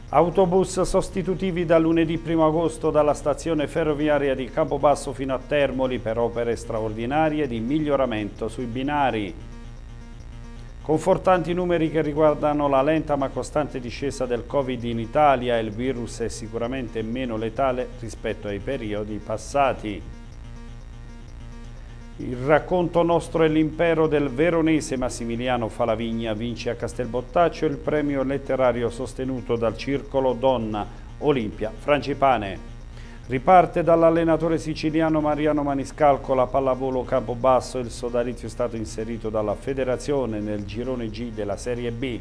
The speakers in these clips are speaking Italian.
Autobus sostitutivi da lunedì 1 agosto dalla stazione ferroviaria di Campobasso fino a Termoli per opere straordinarie di miglioramento sui binari. Confortanti numeri che riguardano la lenta ma costante discesa del Covid in Italia. Il virus è sicuramente meno letale rispetto ai periodi passati. Il racconto nostro è l'impero del veronese Massimiliano Falavigna vince a Castelbottaccio il premio letterario sostenuto dal Circolo Donna Olimpia Frangipane. Riparte dall'allenatore siciliano Mariano Maniscalco la pallavolo Campobasso, il sodalizio è stato inserito dalla federazione nel girone G della Serie B.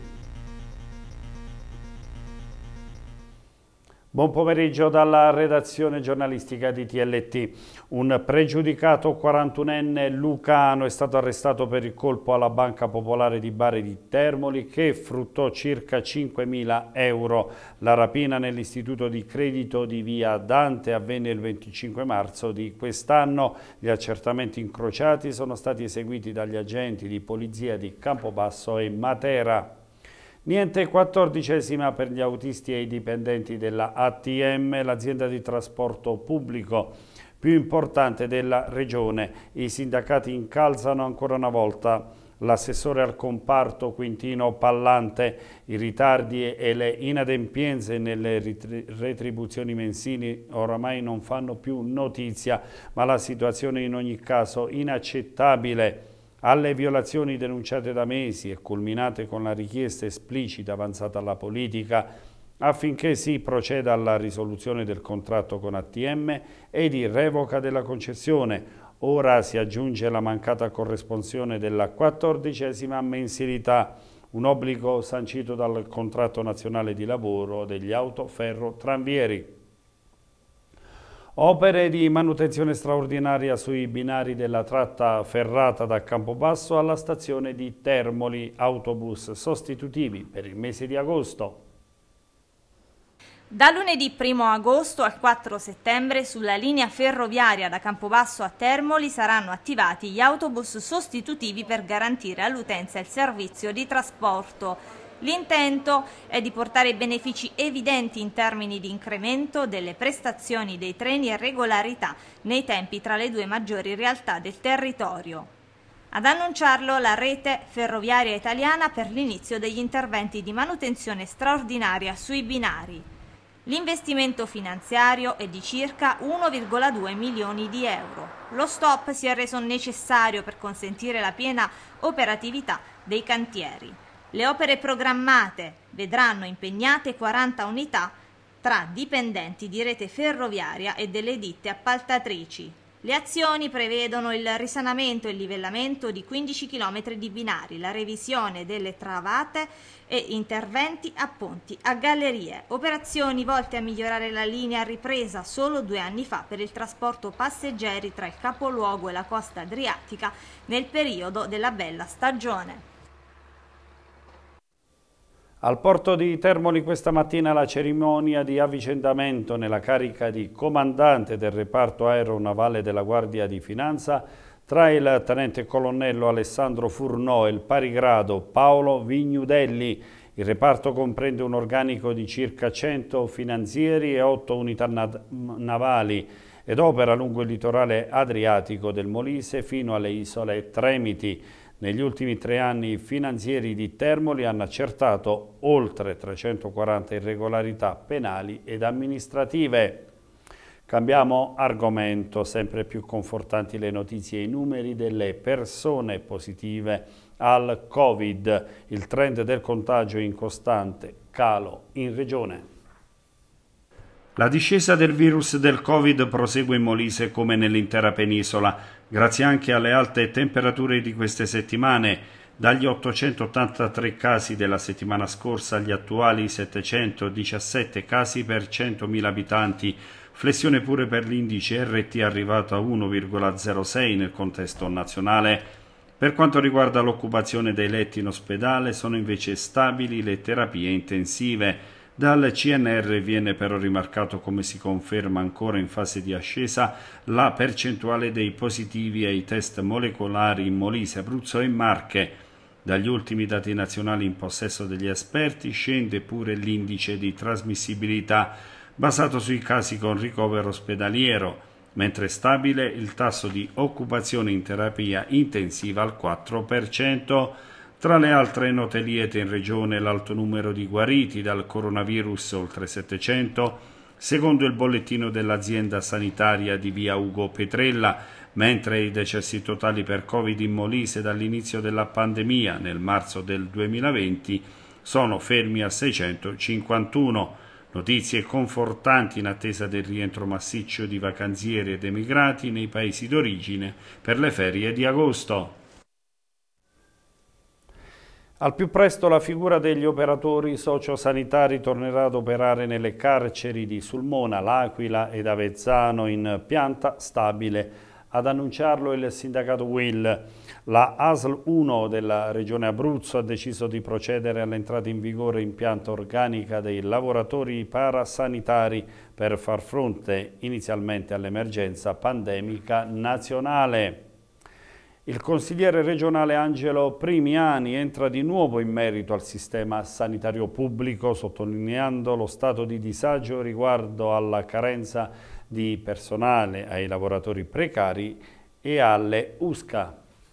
Buon pomeriggio dalla redazione giornalistica di TLT. Un pregiudicato 41enne lucano è stato arrestato per il colpo alla Banca Popolare di Bari di Termoli che fruttò circa 5.000 euro. La rapina nell'istituto di credito di via Dante avvenne il 25 marzo di quest'anno. Gli accertamenti incrociati sono stati eseguiti dagli agenti di polizia di Campobasso e Matera. Niente 14ª per gli autisti e i dipendenti della ATM, l'azienda di trasporto pubblico più importante della regione. I sindacati incalzano ancora una volta l'assessore al comparto Quintino Pallante. I ritardi e le inadempienze nelle retribuzioni mensili oramai non fanno più notizia, ma la situazione è in ogni caso inaccettabile. Alle violazioni denunciate da mesi e culminate con la richiesta esplicita avanzata alla politica affinché si proceda alla risoluzione del contratto con ATM e di revoca della concessione. Ora si aggiunge la mancata corresponsione della 14ª mensilità, un obbligo sancito dal contratto nazionale di lavoro degli autoferrotranvieri. Opere di manutenzione straordinaria sui binari della tratta ferrata da Campobasso alla stazione di Termoli, autobus sostitutivi per il mese di agosto. Da lunedì 1 agosto al 4 settembre sulla linea ferroviaria da Campobasso a Termoli saranno attivati gli autobus sostitutivi per garantire all'utenza il servizio di trasporto. L'intento è di portare benefici evidenti in termini di incremento delle prestazioni dei treni e regolarità nei tempi tra le due maggiori realtà del territorio. Ad annunciarlo la rete ferroviaria italiana per l'inizio degli interventi di manutenzione straordinaria sui binari. L'investimento finanziario è di circa 1,2 milioni di euro. Lo stop si è reso necessario per consentire la piena operatività dei cantieri. Le opere programmate vedranno impegnate 40 unità tra dipendenti di rete ferroviaria e delle ditte appaltatrici. Le azioni prevedono il risanamento e il livellamento di 15 km di binari, la revisione delle travate e interventi a ponti, a gallerie. Operazioni volte a migliorare la linea ripresa solo 2 anni fa per il trasporto passeggeri tra il capoluogo e la costa adriatica nel periodo della bella stagione. Al porto di Termoli questa mattina la cerimonia di avvicendamento nella carica di comandante del reparto aeronavale della Guardia di Finanza tra il tenente colonnello Alessandro Furnò e il parigrado Paolo Vignudelli. Il reparto comprende un organico di circa 100 finanzieri e 8 unità navali ed opera lungo il litorale adriatico del Molise fino alle isole Tremiti. Negli ultimi 3 anni i finanzieri di Termoli hanno accertato oltre 340 irregolarità penali ed amministrative. Cambiamo argomento, sempre più confortanti le notizie e i numeri delle persone positive al Covid. Il trend del contagio è in costante calo in regione. La discesa del virus del Covid prosegue in Molise come nell'intera penisola, grazie anche alle alte temperature di queste settimane. Dagli 883 casi della settimana scorsa agli attuali 717 casi per 100.000 abitanti, flessione pure per l'indice RT arrivato a 1,06 nel contesto nazionale. Per quanto riguarda l'occupazione dei letti in ospedale, sono invece stabili le terapie intensive. Dal CNR viene però rimarcato come si conferma ancora in fase di ascesa la percentuale dei positivi ai test molecolari in Molise, Abruzzo e Marche. Dagli ultimi dati nazionali in possesso degli esperti scende pure l'indice di trasmissibilità basato sui casi con ricovero ospedaliero, mentre è stabile il tasso di occupazione in terapia intensiva al 4%. Tra le altre note liete in regione l'alto numero di guariti dal coronavirus, oltre 700, secondo il bollettino dell'azienda sanitaria di via Ugo Petrella, mentre i decessi totali per Covid in Molise dall'inizio della pandemia nel marzo del 2020 sono fermi a 651. Notizie confortanti in attesa del rientro massiccio di vacanzieri ed emigrati nei paesi d'origine per le ferie di agosto. Al più presto la figura degli operatori sociosanitari tornerà ad operare nelle carceri di Sulmona, L'Aquila ed Avezzano in pianta stabile. Ad annunciarlo il sindacato UIL. La ASL 1 della Regione Abruzzo ha deciso di procedere all'entrata in vigore in pianta organica dei lavoratori parasanitari per far fronte inizialmente all'emergenza pandemica nazionale. Il consigliere regionale Angelo Primiani entra di nuovo in merito al sistema sanitario pubblico, sottolineando lo stato di disagio riguardo alla carenza di personale, ai lavoratori precari e alle USCA.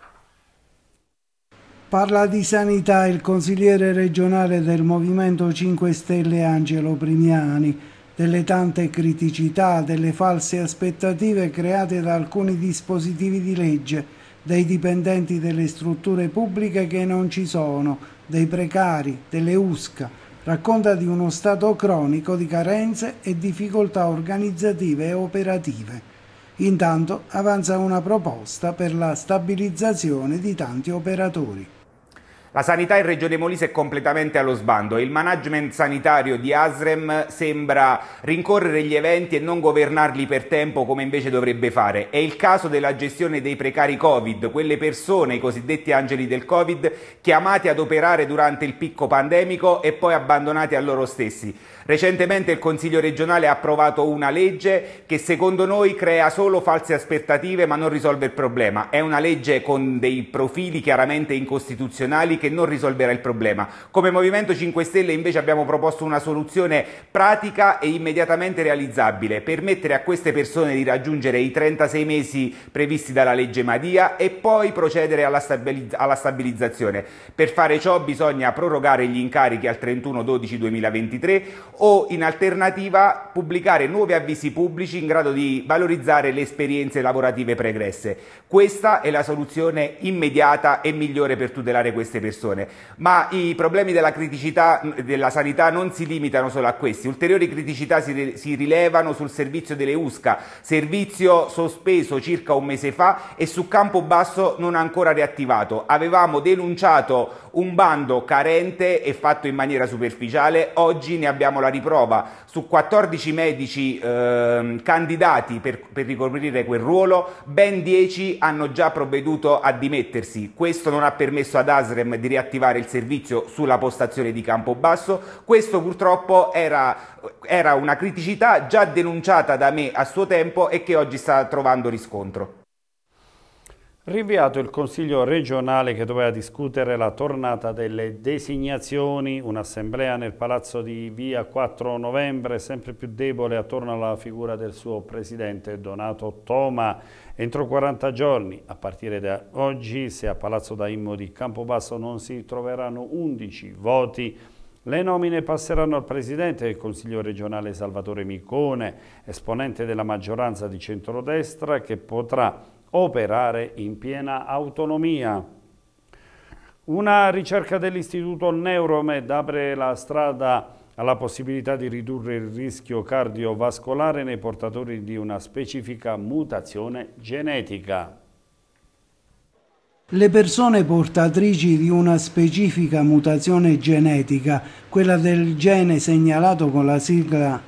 Parla di sanità il consigliere regionale del Movimento 5 Stelle Angelo Primiani, delle tante criticità, delle false aspettative create da alcuni dispositivi di legge, dei dipendenti delle strutture pubbliche che non ci sono, dei precari, delle USCA. Racconta di uno stato cronico di carenze e difficoltà organizzative e operative. Intanto avanza una proposta per la stabilizzazione di tanti operatori. La sanità in Regione Molise è completamente allo sbando e il management sanitario di ASREM sembra rincorrere gli eventi e non governarli per tempo come invece dovrebbe fare. È il caso della gestione dei precari Covid, quelle persone, i cosiddetti angeli del Covid, chiamati ad operare durante il picco pandemico e poi abbandonati a loro stessi. Recentemente il Consiglio regionale ha approvato una legge che secondo noi crea solo false aspettative ma non risolve il problema. È una legge con dei profili chiaramente incostituzionali che non risolverà il problema. Come Movimento 5 Stelle invece abbiamo proposto una soluzione pratica e immediatamente realizzabile: permettere a queste persone di raggiungere i 36 mesi previsti dalla legge Madia e poi procedere alla stabilizzazione. Per fare ciò bisogna prorogare gli incarichi al 31/12/2023 o in alternativa pubblicare nuovi avvisi pubblici in grado di valorizzare le esperienze lavorative pregresse. Questa è la soluzione immediata e migliore per tutelare queste persone. Ma i problemi della criticità della sanità non si limitano solo a questi. Ulteriori criticità si rilevano sul servizio delle USCA, servizio sospeso circa un mese fa e su Campobasso non ancora riattivato. Avevamo denunciato un bando carente e fatto in maniera superficiale, oggi ne abbiamo la riprova. Su 14 medici candidati per ricoprire quel ruolo, ben 10 hanno già provveduto a dimettersi. Questo non ha permesso ad ASREM di riattivare il servizio sulla postazione di Campobasso. Questo purtroppo era una criticità già denunciata da me a suo tempo e che oggi sta trovando riscontro. Rinviato il Consiglio regionale che doveva discutere la tornata delle designazioni, un'assemblea nel palazzo di via 4 novembre, sempre più debole attorno alla figura del suo presidente Donato Toma. Entro 40 giorni, a partire da oggi, se a Palazzo Daimmo di Campobasso non si troveranno 11 voti, le nomine passeranno al presidente del Consiglio regionale Salvatore Micone, esponente della maggioranza di centrodestra, che potrà operare in piena autonomia. Una ricerca dell'Istituto Neuromed apre la strada alla possibilità di ridurre il rischio cardiovascolare nei portatori di una specifica mutazione genetica. Le persone portatrici di una specifica mutazione genetica, quella del gene segnalato con la sigla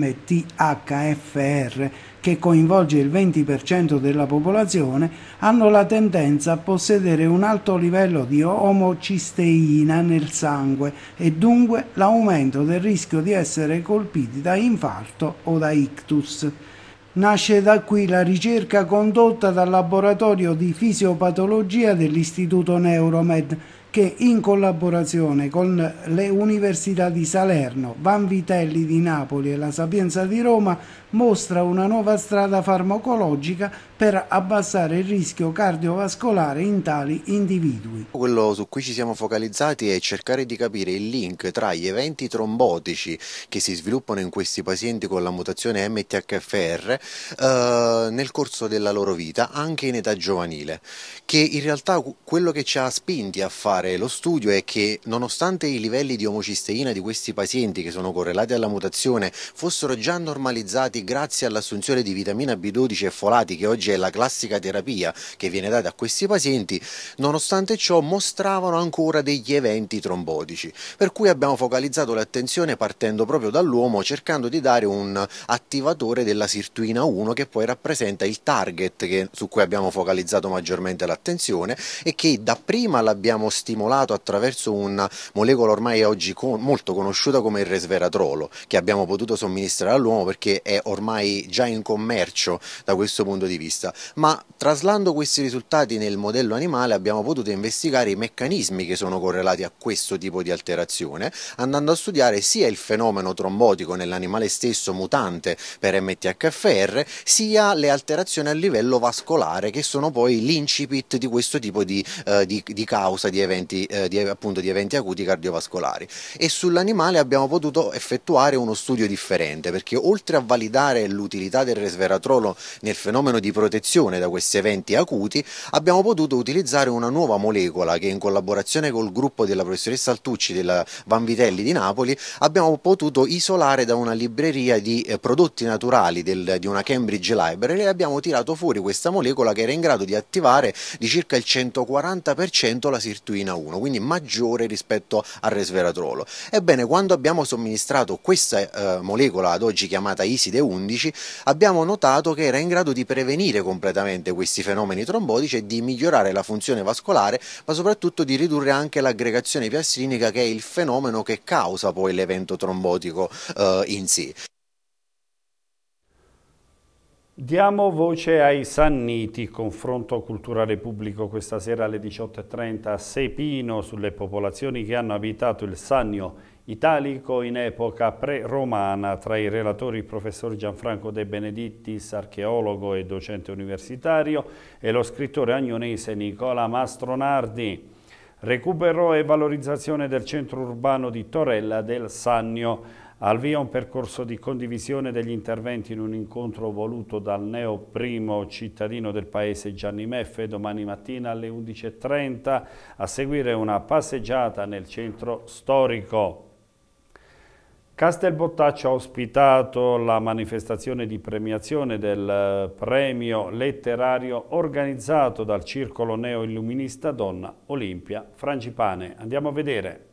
MTHFR, che coinvolge il 20% della popolazione, hanno la tendenza a possedere un alto livello di omocisteina nel sangue e dunque l'aumento del rischio di essere colpiti da infarto o da ictus. Nasce da qui la ricerca condotta dal laboratorio di fisiopatologia dell'Istituto Neuromed, che in collaborazione con le università di Salerno, Vanvitelli di Napoli e la Sapienza di Roma mostra una nuova strada farmacologica per abbassare il rischio cardiovascolare in tali individui. Quello su cui ci siamo focalizzati è cercare di capire il link tra gli eventi trombotici che si sviluppano in questi pazienti con la mutazione MTHFR nel corso della loro vita, anche in età giovanile, che in realtà quello che ci ha spinti a fare lo studio è che nonostante i livelli di omocisteina di questi pazienti che sono correlati alla mutazione fossero già normalizzati grazie all'assunzione di vitamina B12 e folati, che oggi è la classica terapia che viene data a questi pazienti, nonostante ciò mostravano ancora degli eventi trombotici, per cui abbiamo focalizzato l'attenzione partendo proprio dall'uomo, cercando di dare un attivatore della sirtuina 1 che poi rappresenta il target su cui abbiamo focalizzato maggiormente l'attenzione e che dapprima l'abbiamo stimolato attraverso una molecola ormai oggi molto conosciuta come il resveratrolo, che abbiamo potuto somministrare all'uomo perché è ormai già in commercio da questo punto di vista, ma traslando questi risultati nel modello animale abbiamo potuto investigare i meccanismi che sono correlati a questo tipo di alterazione, andando a studiare sia il fenomeno trombotico nell'animale stesso mutante per MTHFR, sia le alterazioni a livello vascolare che sono poi l'incipit di questo tipo di causa di eventi acuti cardiovascolari. E sull'animale abbiamo potuto effettuare uno studio differente, perché oltre a validare l'utilità del resveratrolo nel fenomeno di protezione da questi eventi acuti, abbiamo potuto utilizzare una nuova molecola che in collaborazione col gruppo della professoressa Altucci della Vanvitelli di Napoli abbiamo potuto isolare da una libreria di prodotti naturali di una Cambridge Library, e abbiamo tirato fuori questa molecola che era in grado di attivare di circa il 140% la sirtuina 1, quindi maggiore rispetto al resveratrolo. Ebbene, quando abbiamo somministrato questa molecola, ad oggi chiamata ISIDE 11, abbiamo notato che era in grado di prevenire completamente questi fenomeni trombotici e di migliorare la funzione vascolare, ma soprattutto di ridurre anche l'aggregazione piastrinica, che è il fenomeno che causa poi l'evento trombotico in sé. Diamo voce ai Sanniti, confronto culturale pubblico questa sera alle 18:30 a Sepino sulle popolazioni che hanno abitato il Sannio italico in epoca pre-romana. Tra i relatori il professor Gianfranco De Benedittis, archeologo e docente universitario, e lo scrittore agnonese Nicola Mastronardi. Recupero e valorizzazione del centro urbano di Torella del Sannio. Al via un percorso di condivisione degli interventi in un incontro voluto dal neo primo cittadino del paese Gianni Meffe domani mattina alle 11:30, a seguire una passeggiata nel centro storico. Castelbottaccio ha ospitato la manifestazione di premiazione del premio letterario organizzato dal circolo neo-illuminista Donna Olimpia Frangipane. Andiamo a vedere.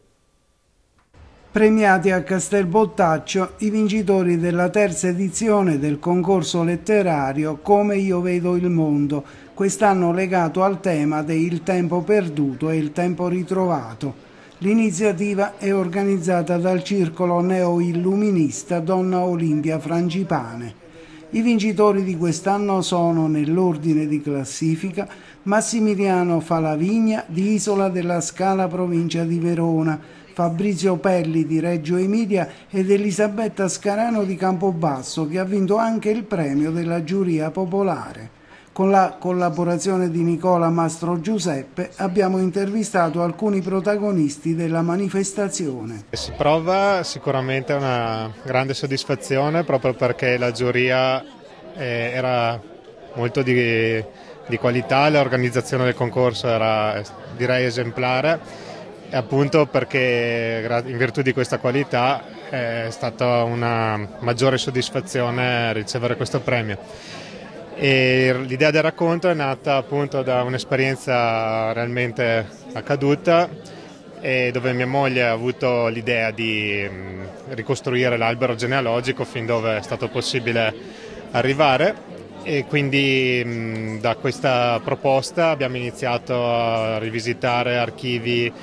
Premiati a Castelbottaccio i vincitori della terza edizione del concorso letterario Come io vedo il mondo, quest'anno legato al tema del tempo perduto e il tempo ritrovato. L'iniziativa è organizzata dal circolo neo-illuminista Donna Olimpia Frangipane. I vincitori di quest'anno sono, nell'ordine di classifica, Massimiliano Falavigna di Isola della Scala, provincia di Verona, Fabrizio Pelli di Reggio Emilia ed Elisabetta Scarano di Campobasso, che ha vinto anche il premio della giuria popolare. Con la collaborazione di Nicola Mastro Giuseppe abbiamo intervistato alcuni protagonisti della manifestazione. Si prova sicuramente una grande soddisfazione, proprio perché la giuria era molto di qualità, l'organizzazione del concorso era, direi, esemplare, e appunto perché in virtù di questa qualità è stata una maggiore soddisfazione ricevere questo premio. E l'idea del racconto è nata appunto da un'esperienza realmente accaduta, e dove mia moglie ha avuto l'idea di ricostruire l'albero genealogico fin dove è stato possibile arrivare, e quindi da questa proposta abbiamo iniziato a rivisitare archivi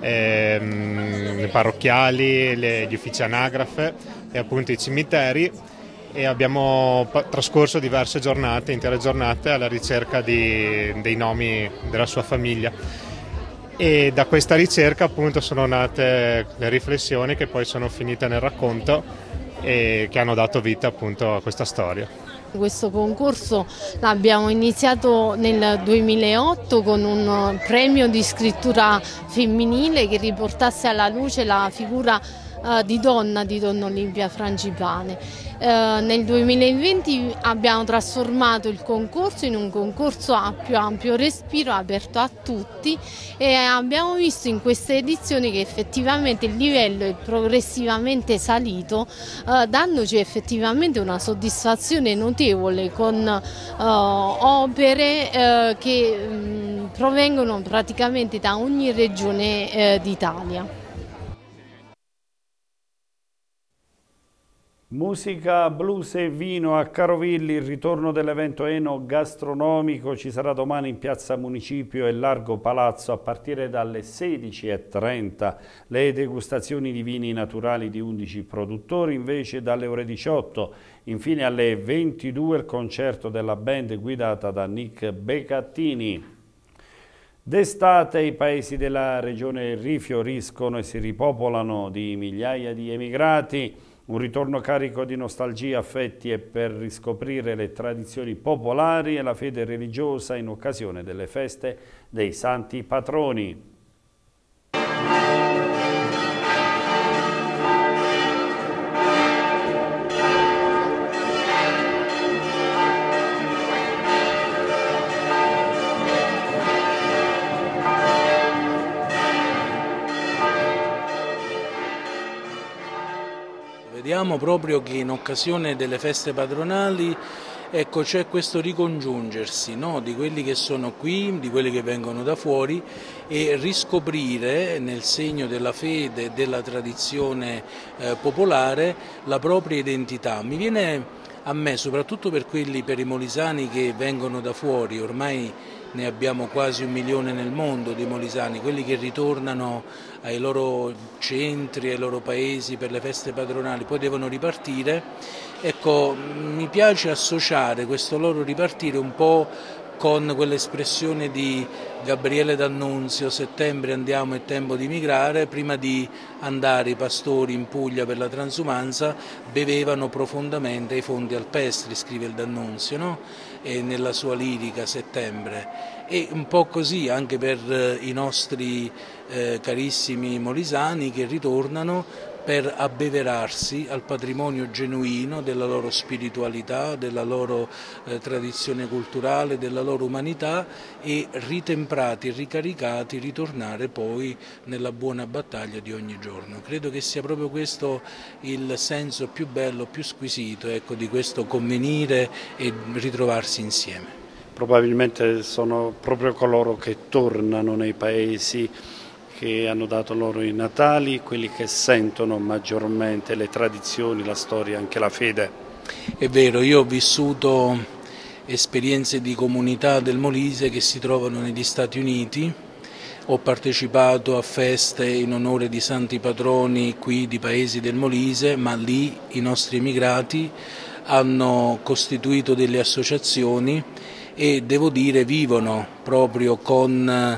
parrocchiali, gli uffici anagrafe e appunto i cimiteri, e abbiamo trascorso diverse giornate, intere giornate, alla ricerca dei nomi della sua famiglia. e da questa ricerca appunto sono nate le riflessioni che poi sono finite nel racconto e che hanno dato vita appunto a questa storia. Questo concorso l'abbiamo iniziato nel 2008 con un premio di scrittura femminile che riportasse alla luce la figura di Donna Olimpia Frangipane. Nel 2020 abbiamo trasformato il concorso in un concorso a più ampio respiro, aperto a tutti, e abbiamo visto in queste edizioni che effettivamente il livello è progressivamente salito, dandoci effettivamente una soddisfazione notevole con opere che provengono praticamente da ogni regione d'Italia. Musica, blues e vino a Carovilli, il ritorno dell'evento enogastronomico ci sarà domani in Piazza Municipio e Largo Palazzo a partire dalle 16:30. Le degustazioni di vini naturali di 11 produttori invece dalle ore 18. Infine alle 22 il concerto della band guidata da Nick Becattini. D'estate i paesi della regione rifioriscono e si ripopolano di migliaia di emigrati. Un ritorno carico di nostalgia, affetti e per riscoprire le tradizioni popolari e la fede religiosa in occasione delle feste dei santi patroni. Vediamo proprio che in occasione delle feste patronali c'è questo ricongiungersi, no? Di quelli che sono qui, di quelli che vengono da fuori, e riscoprire nel segno della fede e della tradizione popolare la propria identità. Mi viene a me, soprattutto per i molisani che vengono da fuori, ormai ne abbiamo quasi 1 milione nel mondo di molisani, quelli che ritornano ai loro centri, ai loro paesi per le feste patronali, poi devono ripartire. Ecco, mi piace associare questo loro ripartire un po' con quell'espressione di Gabriele D'Annunzio: settembre andiamo, è tempo di migrare. Prima di andare i pastori in Puglia per la transumanza bevevano profondamente ai fondi alpestri, scrive il D'Annunzio, no? E nella sua lirica Settembre. E un po' così anche per i nostri carissimi molisani che ritornano per abbeverarsi al patrimonio genuino della loro spiritualità, della loro tradizione culturale, della loro umanità, e ritemprati e ricaricati ritornare poi nella buona battaglia di ogni giorno. Credo che sia proprio questo il senso più bello, più squisito, ecco, di questo convenire e ritrovarsi insieme. Probabilmente sono proprio coloro che tornano nei paesi che hanno dato loro i natali, quelli che sentono maggiormente le tradizioni, la storia, anche la fede. È vero, io ho vissuto esperienze di comunità del Molise che si trovano negli Stati Uniti, ho partecipato a feste in onore di santi patroni qui di paesi del Molise, ma lì i nostri emigrati hanno costituito delle associazioni e devo dire vivono proprio con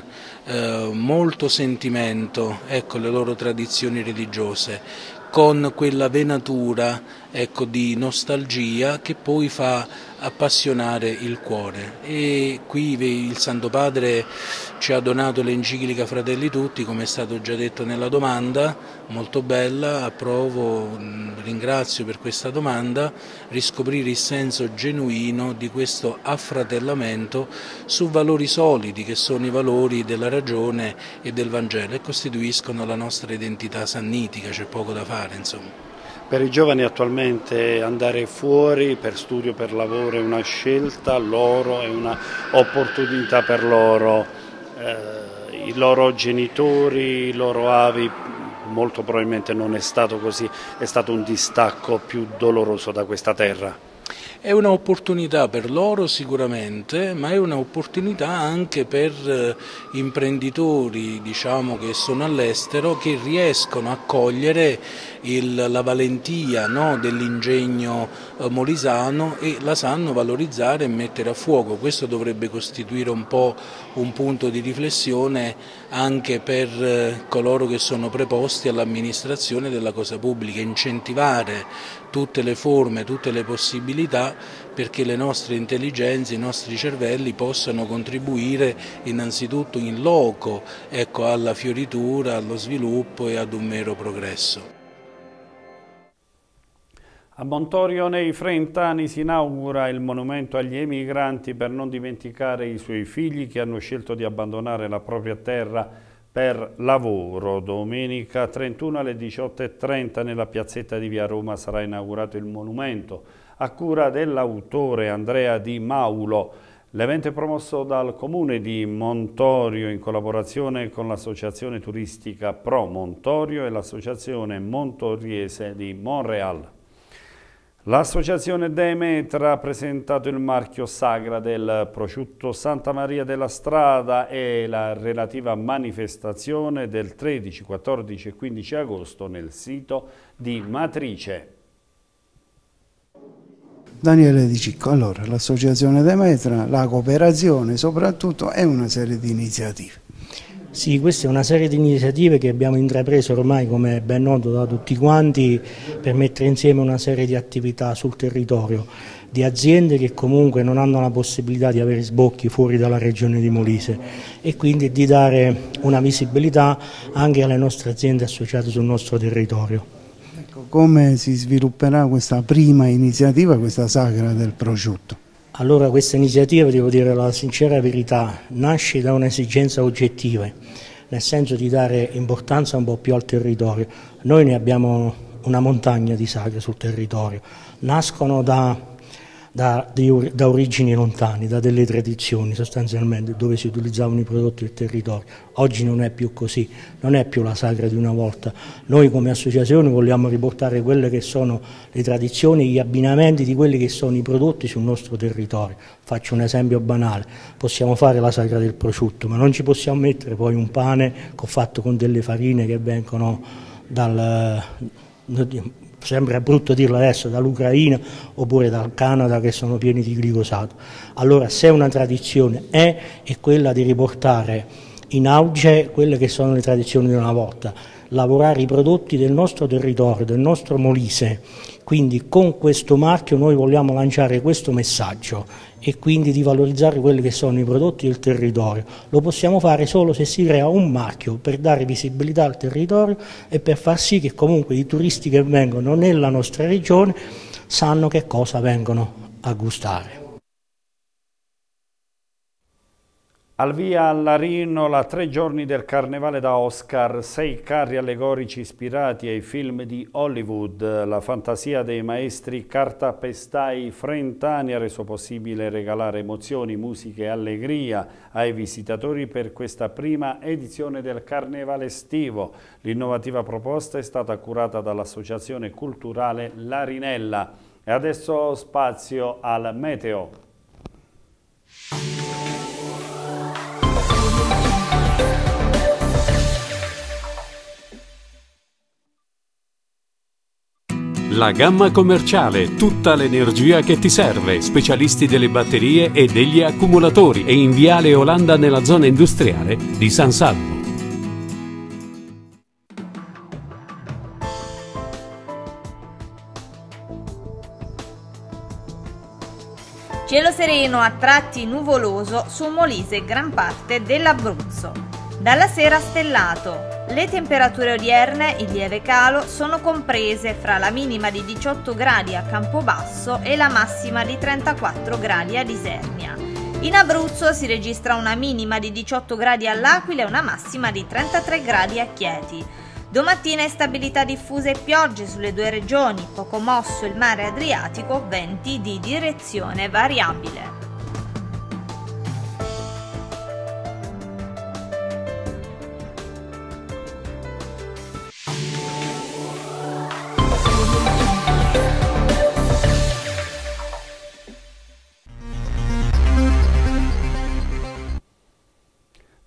molto sentimento, ecco, le loro tradizioni religiose, con quella venatura, ecco, di nostalgia che poi fa appassionare il cuore. E qui il Santo Padre ci ha donato l'enciclica Fratelli Tutti, come è stato già detto nella domanda, molto bella, approvo, ringrazio per questa domanda, riscoprire il senso genuino di questo affratellamento su valori solidi che sono i valori della ragione e del Vangelo e costituiscono la nostra identità sannitica, c'è poco da fare, insomma. Per i giovani attualmente andare fuori per studio, per lavoro è una scelta loro, è un'opportunità per loro. I loro genitori, i loro avi, molto probabilmente non è stato così, è stato un distacco più doloroso da questa terra. È un'opportunità per loro sicuramente, ma è un'opportunità anche per imprenditori, diciamo, che sono all'estero, che riescono a cogliere la valentia, no, dell'ingegno molisano e la sanno valorizzare e mettere a fuoco. Questo dovrebbe costituire un po' un punto di riflessione anche per coloro che sono preposti all'amministrazione della cosa pubblica, incentivare tutte le forme, tutte le possibilità perché le nostre intelligenze, i nostri cervelli possano contribuire innanzitutto in loco, ecco, alla fioritura, allo sviluppo e ad un mero progresso. A Montorio nei Frentani si inaugura il monumento agli emigranti per non dimenticare i suoi figli che hanno scelto di abbandonare la propria terra per lavoro. Domenica 31 alle 18:30 nella piazzetta di Via Roma sarà inaugurato il monumento a cura dell'autore Andrea Di Maulo. L'evento è promosso dal Comune di Montorio in collaborazione con l'Associazione Turistica Pro Montorio e l'Associazione Montoriese di Monreal. L'Associazione Demetra ha presentato il marchio Sagra del prosciutto Santa Maria della Strada e la relativa manifestazione del 13, 14 e 15 agosto nel sito di Matrice. Daniele Di Cicco, allora l'Associazione Demetra, la cooperazione soprattutto è una serie di iniziative. Sì, questa è una serie di iniziative che abbiamo intrapreso ormai, come è ben noto da tutti quanti, per mettere insieme una serie di attività sul territorio, di aziende che comunque non hanno la possibilità di avere sbocchi fuori dalla regione di Molise e quindi di dare una visibilità anche alle nostre aziende associate sul nostro territorio. Ecco, come si svilupperà questa prima iniziativa, questa Sagra del prosciutto? Allora questa iniziativa, devo dire la sincera verità, nasce da un'esigenza oggettiva, nel senso di dare importanza un po' più al territorio. Noi ne abbiamo una montagna di sagre sul territorio, nascono da origini lontane, da delle tradizioni sostanzialmente dove si utilizzavano i prodotti del territorio. Oggi non è più così, non è più la sagra di una volta. Noi come associazione vogliamo riportare quelle che sono le tradizioni, gli abbinamenti di quelli che sono i prodotti sul nostro territorio. Faccio un esempio banale, possiamo fare la sagra del prosciutto, ma non ci possiamo mettere poi un pane fatto con delle farine che vengono sembra brutto dirlo adesso, dall'Ucraina oppure dal Canada, che sono pieni di glifosato. Allora, se una tradizione è quella di riportare in auge quelle che sono le tradizioni di una volta, lavorare i prodotti del nostro territorio, del nostro Molise. Quindi con questo marchio noi vogliamo lanciare questo messaggio e quindi di valorizzare quelli che sono i prodotti del territorio. Lo possiamo fare solo se si crea un marchio per dare visibilità al territorio e per far sì che comunque i turisti che vengono nella nostra regione sanno che cosa vengono a gustare. Al via a Larino la 3 giorni del Carnevale da Oscar, 6 carri allegorici ispirati ai film di Hollywood. La fantasia dei maestri cartapestai frentani ha reso possibile regalare emozioni, musiche e allegria ai visitatori per questa prima edizione del Carnevale estivo. L'innovativa proposta è stata curata dall'Associazione Culturale Larinella. E adesso spazio al meteo. La gamma commerciale, tutta l'energia che ti serve, specialisti delle batterie e degli accumulatori, e in Viale Olanda nella zona industriale di San Salvo. Cielo sereno a tratti nuvoloso su Molise e gran parte dell'Abruzzo. Dalla sera stellato. Le temperature odierne in lieve calo sono comprese fra la minima di 18 gradi a Campobasso e la massima di 34 gradi ad Isernia. In Abruzzo si registra una minima di 18 gradi all'Aquila e una massima di 33 gradi a Chieti. Domattina instabilità diffusa e piogge sulle due regioni, poco mosso il mare Adriatico, venti di direzione variabile.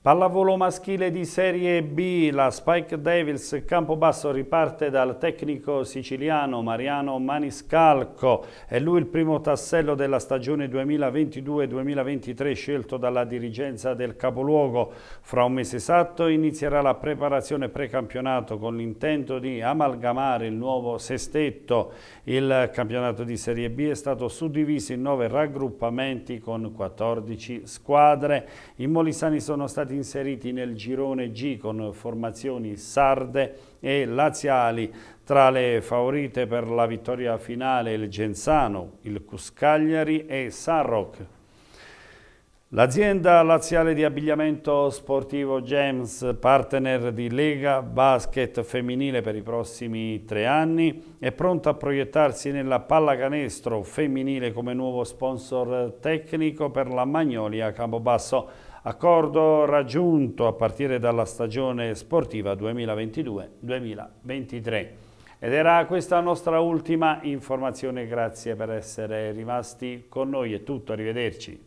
Pallavolo maschile di Serie B, la Spike Devils Campobasso riparte dal tecnico siciliano Mariano Maniscalco. È lui il primo tassello della stagione 2022-2023 scelto dalla dirigenza del capoluogo. Fra un mese esatto inizierà la preparazione precampionato con l'intento di amalgamare il nuovo sestetto. Il campionato di Serie B è stato suddiviso in 9 raggruppamenti con 14 squadre. I molisani sono stati inseriti nel girone G con formazioni sarde e laziali. Tra le favorite per la vittoria finale il Genzano, il Cuscagliari e Sarroch. L'azienda laziale di abbigliamento sportivo Gems, partner di Lega Basket femminile per i prossimi 3 anni, è pronta a proiettarsi nella pallacanestro femminile come nuovo sponsor tecnico per la Magnolia Campobasso. Accordo raggiunto a partire dalla stagione sportiva 2022-2023. Ed era questa la nostra ultima informazione, grazie per essere rimasti con noi, è tutto, arrivederci.